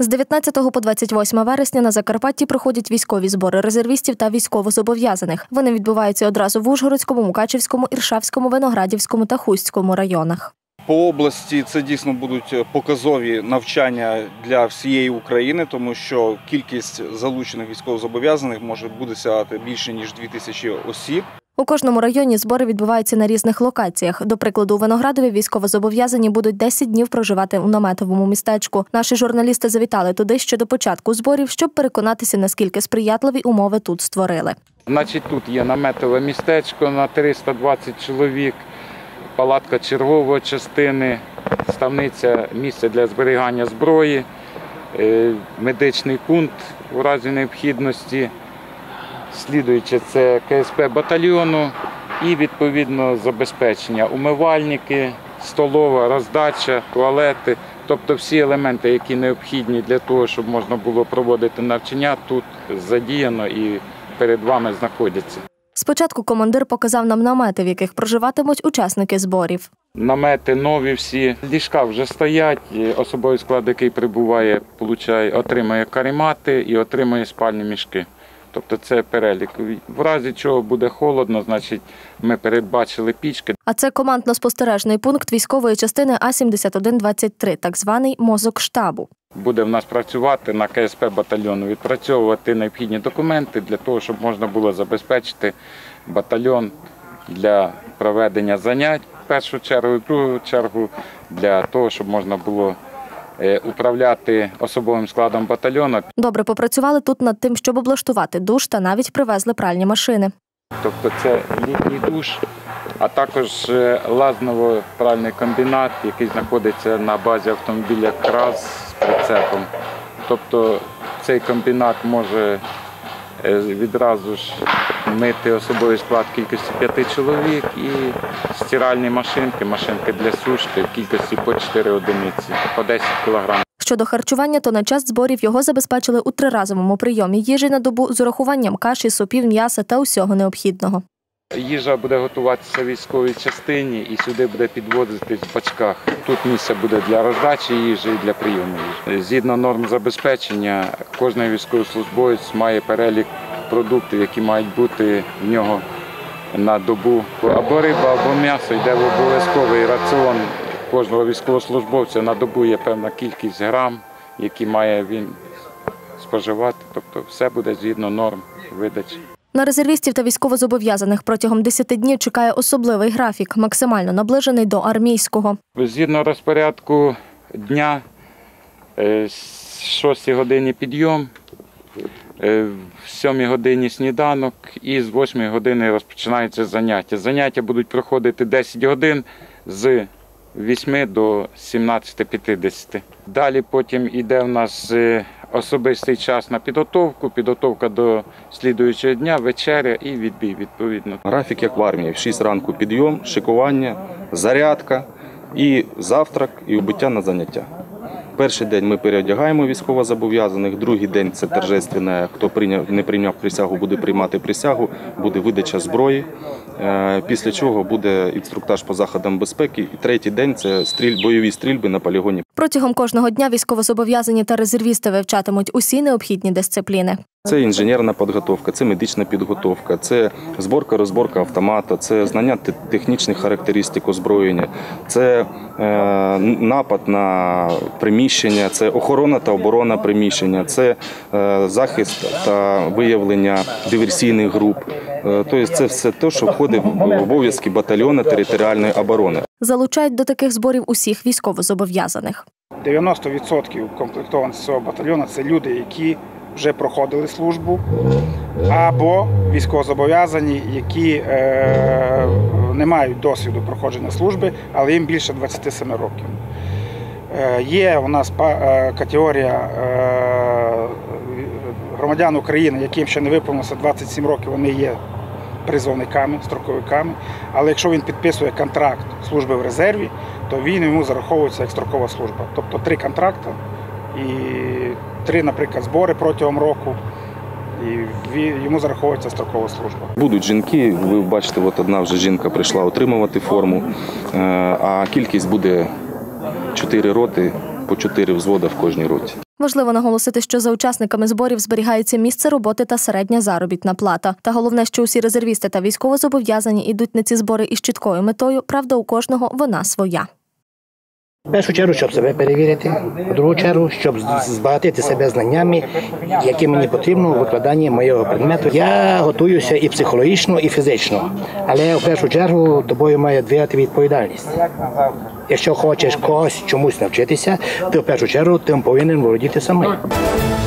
З 19 по 28 вересня на Закарпатті проходять військові збори резервістів та військовозобов'язаних. Вони відбуваються одразу в Ужгородському, Мукачівському, Іршавському, Виноградівському та Хустському районах. По області це дійсно будуть показові навчання для всієї України, тому що кількість залучених військовозобов'язаних буде сягати більше, ніж 2000 осіб. У кожному районі збори відбуваються на різних локаціях. До прикладу, у Виноградові військовозобов'язані будуть 10 днів проживати у наметовому містечку. Наші журналісти завітали туди ще до початку зборів, щоб переконатися, наскільки сприятливі умови тут створили. Тут є наметове містечко на 320 чоловік, палатка чергової частини, ставниця, місце для зберігання зброї, медичний пункт у разі необхідності. Слідуючи, це КСП батальйону і, відповідно, забезпечення, умивальники, столова, роздача, туалети. Тобто всі елементи, які необхідні для того, щоб можна було проводити навчання, тут задіяно і перед вами знаходяться. Спочатку командир показав нам намети, в яких проживатимуть учасники зборів. Намети нові всі, ліжка вже стоять, особовий склад, який прибуває, отримує каремати і отримує спальні мішки. Тобто це перелік. В разі чого буде холодно, значить ми передбачили пічки. А це командно-спостережний пункт військової частини А-7123, так званий мозок штабу. Буде в нас працювати на КСП батальйону, відпрацьовувати необхідні документи для того, щоб можна було забезпечити батальйон для проведення занять в першу чергу, і в другу чергу для того, щоб можна було управляти особовим складом батальйону. Добре попрацювали тут над тим, щоб облаштувати душ, та навіть привезли пральні машини. Тобто це літній душ, а також лазново-пральний комбінат, який знаходиться на базі автомобіля КРАЗ з прицепом. Тобто цей комбінат може відразу ж мити особовий склад в кількості 5 чоловік і стиральні машинки, машинки для сушки в кількості по 4 одиниці, по 10 кг. Щодо харчування, то на час зборів його забезпечили у триразовому прийомі їжі на добу з урахуванням каші, супів, м'яса та усього необхідного. Їжа буде готуватися в військовій частині і сюди буде підвозитись в бачках. Тут місце буде для роздачі їжі і для прийому їжі. Згідно норм забезпечення, кожен військовослужбовець має перелік продуктів, які мають бути в нього на добу. Або риба, або м'ясо йде в обов'язковий раціон кожного військовослужбовця. На добу є певна кількість грам, які має він споживати. Тобто все буде згідно норм видачі. На резервістів та військовозобов'язаних протягом 10 днів чекає особливий графік, максимально наближений до армійського. Згідно розпорядку дня, з 6 годині підйом, в 7 годині сніданок і з 8 години розпочинаються заняття. Заняття будуть проходити 10 годин з 8 до 17:50. Далі потім йде в нас особистий час на підготовка до слідуючого дня, вечеря і відбій відповідно. Графік як в армії. В 6 ранку підйом, шикування, зарядка і завтрак, і убиття на заняття. Перший день ми переодягаємо військовозобов'язаних, другий день – це торжественне, хто не прийняв присягу, буде приймати присягу, буде видача зброї, після чого буде інструктаж по заходам безпеки, і третій день – це бойові стрільби на полігоні. Протягом кожного дня військовозобов'язані та резервісти вивчатимуть усі необхідні дисципліни. Це інженерна підготовка, це медична підготовка, це зборка-розборка автомата, це знання технічних характеристик озброєння, це напад на приміщення, це охорона та оборона приміщення, це захист та виявлення диверсійних груп. Тобто це все те, що входить в обов'язки батальйону територіальної оборони. Залучають до таких зборів усіх військовозобов'язаних. 90% комплектованості цього батальйону – це люди, які вже проходили службу, або військовозобов'язані, які не мають досвіду проходження служби, але їм більше 27 років. Є у нас категорія громадян України, яким ще не виповнилося 27 років, вони є призовниками, строковиками, але якщо він підписує контракт служби в резерві, то йому зараховується як строкова служба. Тобто 3 контракти і 3, наприклад, збори протягом року, і йому зараховується строкова служба. Будуть жінки, ви бачите, от одна вже жінка прийшла отримувати форму, а кількість буде 4 роти по 4 взводи в кожній роті. Важливо наголосити, що за учасниками зборів зберігається місце роботи та середня заробітна плата. Та головне, що усі резервісти та військовозобов'язані йдуть на ці збори із чіткою метою, правда, у кожного вона своя. В першу чергу, щоб себе перевірити, в другу чергу, щоб збагатити себе знаннями, які мені потрібно у викладанні моєго предмету. Я готуюся і психологічно, і фізично, але в першу чергу до бою має двигати відповідальність. Якщо хочеш когось чомусь навчитися, то в першу чергу ти повинен володіти самим.